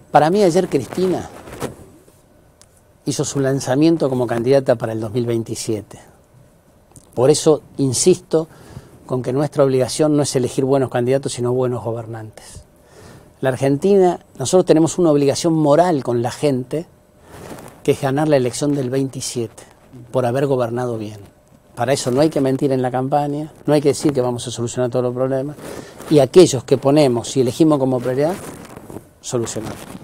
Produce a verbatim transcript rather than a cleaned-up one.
Para mí ayer Cristina hizo su lanzamiento como candidata para el dos mil veintisiete. Por eso insisto con que nuestra obligación no es elegir buenos candidatos, sino buenos gobernantes. La Argentina, nosotros tenemos una obligación moral con la gente, que es ganar la elección del veintisiete, por haber gobernado bien. Para eso no hay que mentir en la campaña, no hay que decir que vamos a solucionar todos los problemas, y aquellos que ponemos y elegimos como prioridad, solucionarlos.